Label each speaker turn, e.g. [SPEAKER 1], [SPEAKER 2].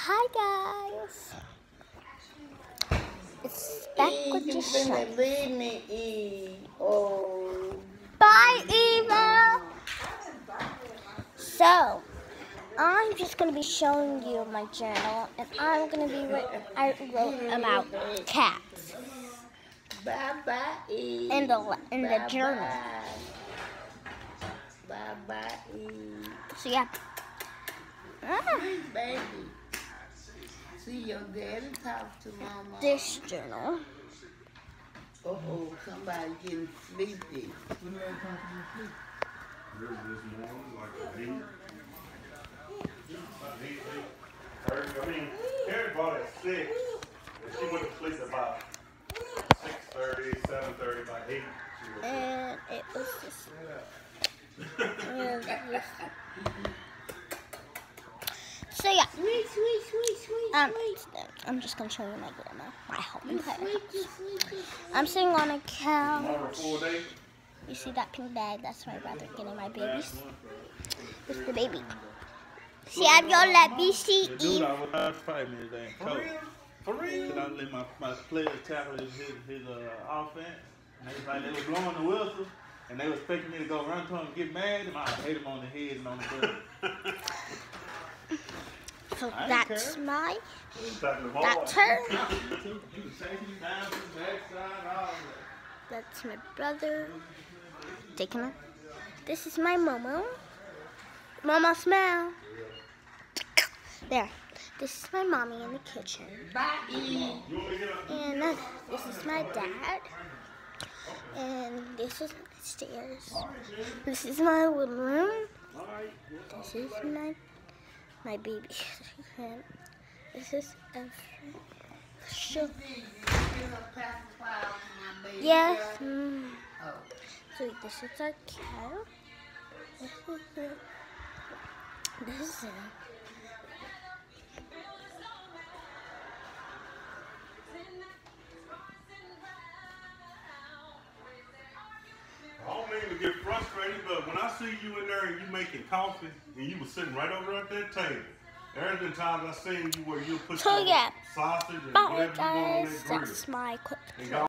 [SPEAKER 1] Hi guys, it's back with the show.
[SPEAKER 2] Leave me, Eve. Oh.
[SPEAKER 1] Bye, Eva. So, I'm just gonna be showing you my journal, and I'm gonna be I wrote about cats
[SPEAKER 2] Bye bye, Eve.
[SPEAKER 1] in the journal.
[SPEAKER 2] Bye bye, Eve.
[SPEAKER 1] So yeah.
[SPEAKER 2] Sweet baby. See your daddy talk to mama.
[SPEAKER 1] This journal.
[SPEAKER 2] Oh, somebody getting sleepy.
[SPEAKER 3] When did I come to you sleep? This morning, like 8. About 8:30. I mean, Karen bought at 6, and she went to sleep about 6:30, 7:30, by 8.
[SPEAKER 1] And it was just. So yeah.
[SPEAKER 2] Sweet.
[SPEAKER 1] I'm just gonna show you my grandma, my home
[SPEAKER 2] You
[SPEAKER 1] entire
[SPEAKER 2] sweet, you
[SPEAKER 1] house.
[SPEAKER 2] sweet, you sweet.
[SPEAKER 1] I'm sitting on a
[SPEAKER 3] Tomorrow,
[SPEAKER 1] couch.
[SPEAKER 3] 4 days.
[SPEAKER 1] You see that pink bag? That's my brother getting my babies. It's the baby. See, I'm gonna let me see
[SPEAKER 4] The dude
[SPEAKER 1] Eve.
[SPEAKER 4] I was fighting me today.
[SPEAKER 3] For real? For real?
[SPEAKER 4] Cause I let my players tackle his offense. And they was blowing the whistle, and they was expecting me to go run to him and get mad, and I hit him on the head and on the butt.
[SPEAKER 1] So
[SPEAKER 4] I ain't
[SPEAKER 1] that's
[SPEAKER 4] care.
[SPEAKER 1] my.
[SPEAKER 3] Talking to
[SPEAKER 1] That's
[SPEAKER 3] boy.
[SPEAKER 1] her.
[SPEAKER 4] He was shaking his down to the backside, all that.
[SPEAKER 1] That's my brother. Taking her. This is my mama. Mama, smell. There. This is my mommy in the kitchen.
[SPEAKER 2] Bye, Eve.
[SPEAKER 1] And this is my dad. And this is my stairs. This is my living room. This is my baby. And this is yes. So this is our cow. This is it.
[SPEAKER 3] I don't mean to get frustrated, but when I see you in there and you making coffee and you was sitting right over at that table, there's been times I seen you where you put
[SPEAKER 1] So
[SPEAKER 3] some
[SPEAKER 1] yeah.
[SPEAKER 3] sausage and
[SPEAKER 1] Bye
[SPEAKER 3] whatever you want on
[SPEAKER 1] guys.
[SPEAKER 3] that grill.
[SPEAKER 1] That's my quick.
[SPEAKER 3] And